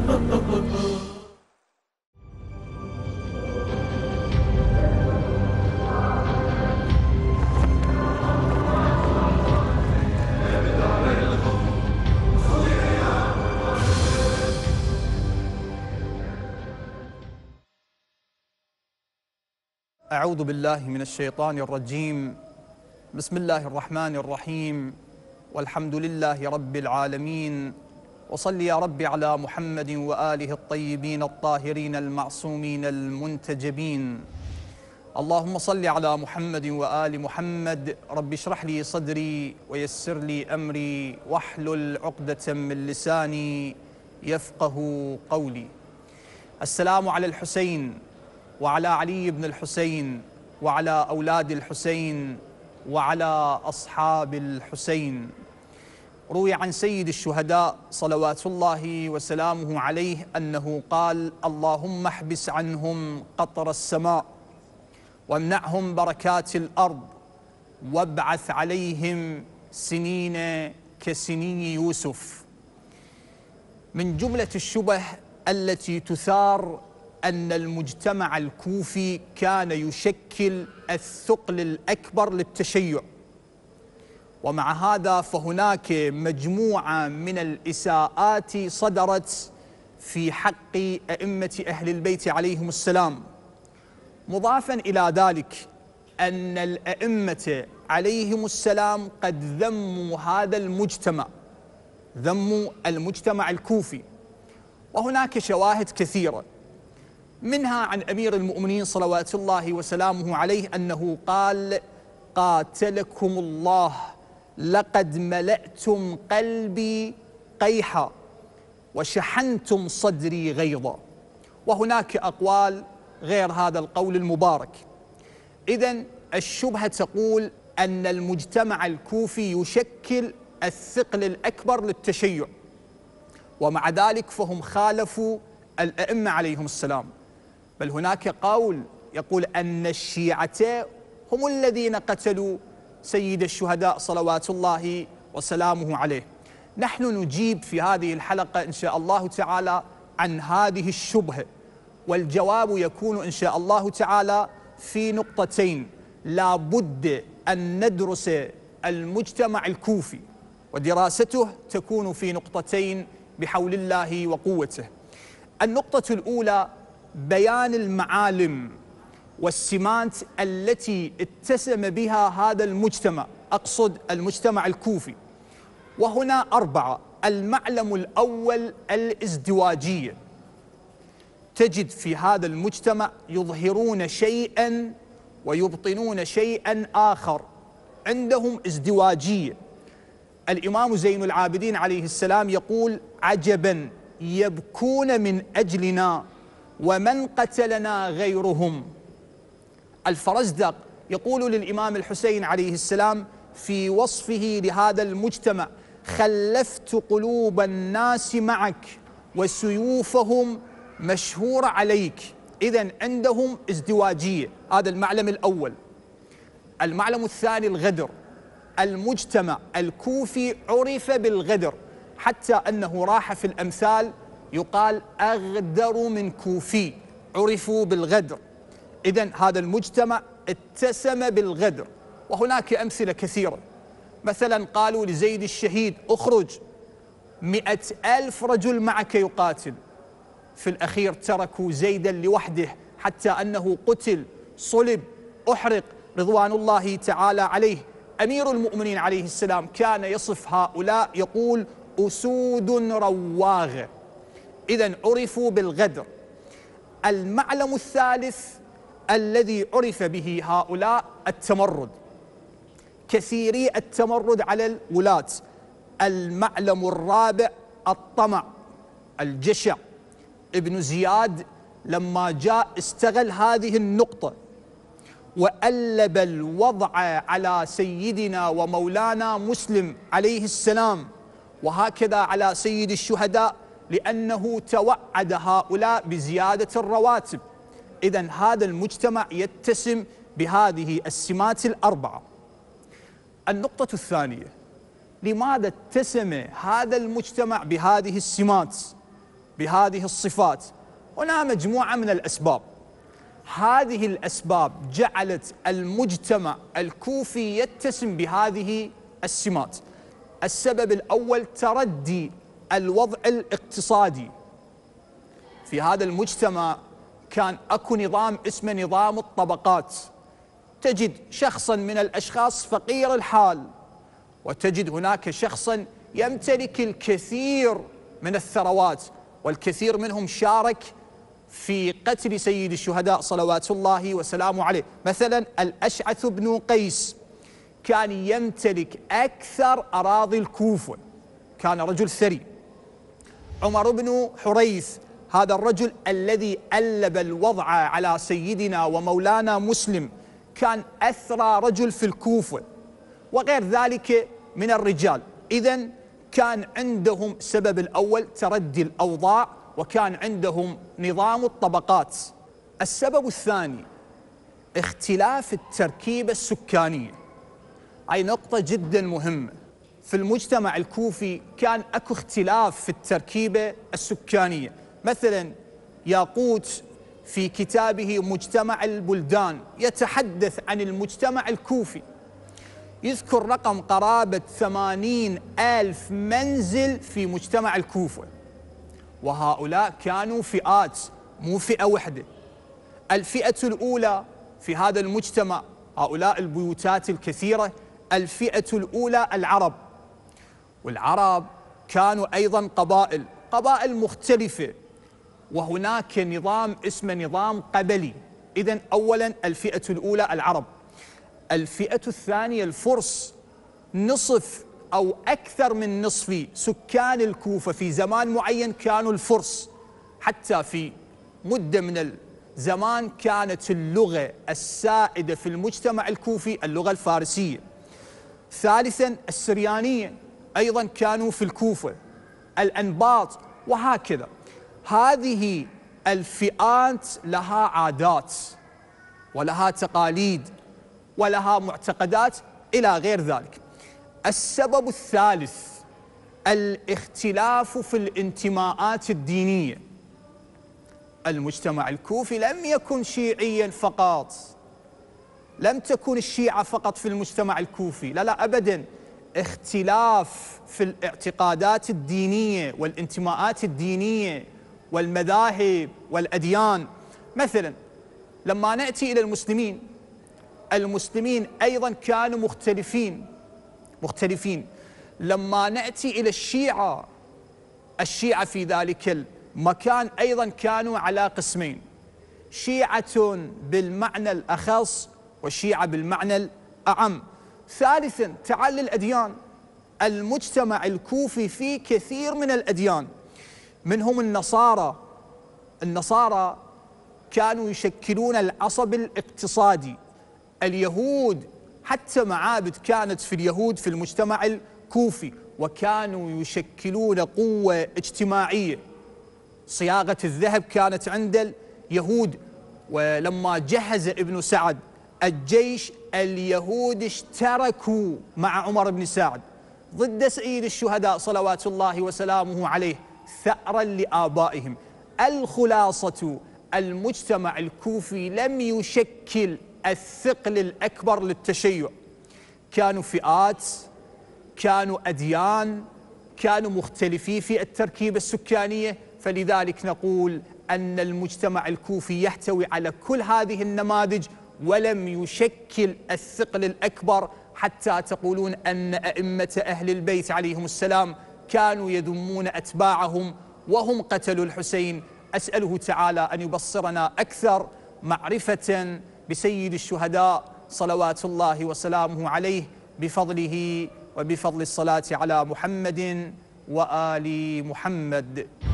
أعوذ بالله من الشيطان الرجيم. بسم الله الرحمن الرحيم، والحمد لله رب العالمين، وصل يا رب على محمد وآله الطيبين الطاهرين المعصومين المنتجبين. اللهم صل على محمد وآل محمد. رب اشرح لي صدري ويسر لي أمري واحلل عقدة من لساني يفقه قولي. السلام على الحسين وعلى علي بن الحسين وعلى أولاد الحسين وعلى أصحاب الحسين. روي عن سيد الشهداء صلوات الله وسلامه عليه أنه قال: اللهم احبس عنهم قطر السماء وامنعهم بركات الأرض وابعث عليهم سنين كسني يوسف. من جملة الشبه التي تثار أن المجتمع الكوفي كان يشكل الثقل الأكبر للتشيع، ومع هذا فهناك مجموعة من الإساءات صدرت في حق أئمة أهل البيت عليهم السلام. مضافا إلى ذلك أن الأئمة عليهم السلام قد ذموا هذا المجتمع، ذموا المجتمع الكوفي، وهناك شواهد كثيرة، منها عن أمير المؤمنين صلوات الله وسلامه عليه أنه قال: قاتلكم الله لقد ملأتم قلبي قيحا وشحنتم صدري غيظا. وهناك أقوال غير هذا القول المبارك. إذن الشبهة تقول أن المجتمع الكوفي يشكل الثقل الأكبر للتشيع، ومع ذلك فهم خالفوا الأئمة عليهم السلام. بل هناك قول يقول أن الشيعة هم الذين قتلوا سيد الشهداء صلوات الله وسلامه عليه. نحن نجيب في هذه الحلقة إن شاء الله تعالى عن هذه الشبهة، والجواب يكون إن شاء الله تعالى في نقطتين. لا بد أن ندرس المجتمع الكوفي، ودراسته تكون في نقطتين بحول الله وقوته. النقطة الأولى: بيان المعالم والسمات التي اتسم بها هذا المجتمع، أقصد المجتمع الكوفي، وهنا 4. المعلم الأول: الازدواجية. تجد في هذا المجتمع يظهرون شيئا ويبطنون شيئا آخر، عندهم ازدواجية. الإمام زين العابدين عليه السلام يقول: عجبا يبكون من أجلنا ومن قتلنا غيرهم. الفرزدق يقول للإمام الحسين عليه السلام في وصفه لهذا المجتمع: خلفت قلوب الناس معك وسيوفهم مشهورة عليك. إذن عندهم ازدواجية، هذا المعلم الأول. المعلم الثاني: الغدر. المجتمع الكوفي عرف بالغدر، حتى أنه راح في الأمثال يقال: أغدر من كوفي، عرفوا بالغدر. إذن هذا المجتمع اتسم بالغدر، وهناك أمثلة كثيرة. مثلا قالوا لزيد الشهيد: اخرج 100,000 رجل معك يقاتل. في الأخير تركوا زيدا لوحده حتى أنه قتل، صلب، أحرق رضوان الله تعالى عليه. أمير المؤمنين عليه السلام كان يصف هؤلاء يقول: أسود رواغ. إذن عرفوا بالغدر. المعلم الثالث الذي عرف به هؤلاء: التمرد، كثيري التمرد على الولاة. المعلم الرابع: الطمع، الجشع. ابن زياد لما جاء استغل هذه النقطة وألب الوضع على سيدنا ومولانا مسلم عليه السلام، وهكذا على سيد الشهداء، لأنه توعد هؤلاء بزيادة الرواتب. إذن هذا المجتمع يتسم بهذه السمات 4. النقطة الثانية: لماذا اتسم هذا المجتمع بهذه السمات؟ بهذه الصفات؟ هنا مجموعة من الأسباب. هذه الأسباب جعلت المجتمع الكوفي يتسم بهذه السمات. السبب الأول تردي الوضع الاقتصادي. في هذا المجتمع كان أكو نظام اسمه نظام الطبقات. تجد شخصا من الأشخاص فقير الحال، وتجد هناك شخصا يمتلك الكثير من الثروات، والكثير منهم شارك في قتل سيد الشهداء صلوات الله وسلامه عليه. مثلا الأشعث بن قيس كان يمتلك أكثر أراضي الكوفة، كان رجل ثري. عمر بن حريث، هذا الرجل الذي ألب الوضع على سيدنا ومولانا مسلم، كان أثرى رجل في الكوفة، وغير ذلك من الرجال. إذن كان عندهم سبب الأول تردي الأوضاع، وكان عندهم نظام الطبقات. السبب الثاني اختلاف التركيبة السكانية. هاي نقطة جدا مهمة. في المجتمع الكوفي كان أكو اختلاف في التركيبة السكانية. مثلا ياقوت في كتابه مجتمع البلدان يتحدث عن المجتمع الكوفي، يذكر رقم قرابة 80,000 منزل في مجتمع الكوفة، وهؤلاء كانوا فئات، مو فئة واحدة. الفئة الأولى في هذا المجتمع، هؤلاء البيوتات الكثيرة، الفئة الأولى العرب. والعرب كانوا أيضا قبائل مختلفة، وهناك نظام اسمه نظام قبلي. إذن أولا الفئة الأولى العرب. الفئة الثانية الفرس. نصف أو أكثر من نصف سكان الكوفة في زمان معين كانوا الفرس. حتى في مدة من الزمان كانت اللغة السائدة في المجتمع الكوفي اللغة الفارسية. ثالثا السريانية أيضا كانوا في الكوفة، الأنباط، وهكذا. هذه الفئات لها عادات ولها تقاليد ولها معتقدات إلى غير ذلك. السبب الثالث الاختلاف في الانتماءات الدينية. المجتمع الكوفي لم يكن شيعيا فقط، لم تكن الشيعة فقط في المجتمع الكوفي، لا أبدا. اختلاف في الاعتقادات الدينية والانتماءات الدينية والمذاهب والأديان. مثلا لما نأتي إلى المسلمين أيضا كانوا مختلفين. لما نأتي إلى الشيعة في ذلك المكان أيضا كانوا على قسمين: شيعة بالمعنى الأخص وشيعة بالمعنى الأعم. ثالثا تعال للأديان. المجتمع الكوفي فيه كثير من الأديان، منهم النصارى كانوا يشكلون العصب الاقتصادي. اليهود حتى معابد كانت في اليهود في المجتمع الكوفي، وكانوا يشكلون قوة اجتماعية. صياغة الذهب كانت عند اليهود، ولما جهز ابن سعد الجيش اليهود اشتركوا مع عمر بن سعد ضد سيد الشهداء صلوات الله وسلامه عليه ثأرا لآبائهم. الخلاصة المجتمع الكوفي لم يشكل الثقل الأكبر للتشيع. كانوا فئات، كانوا أديان، كانوا مختلفين في التركيبة السكانية. فلذلك نقول أن المجتمع الكوفي يحتوي على كل هذه النماذج، ولم يشكل الثقل الأكبر حتى تقولون أن أئمة أهل البيت عليهم السلام كانوا يذمون أتباعهم وهم قتلوا الحسين. أسأله تعالى أن يبصرنا أكثر معرفة بسيد الشهداء صلوات الله وسلامه عليه بفضله وبفضل الصلاة على محمد وآل محمد.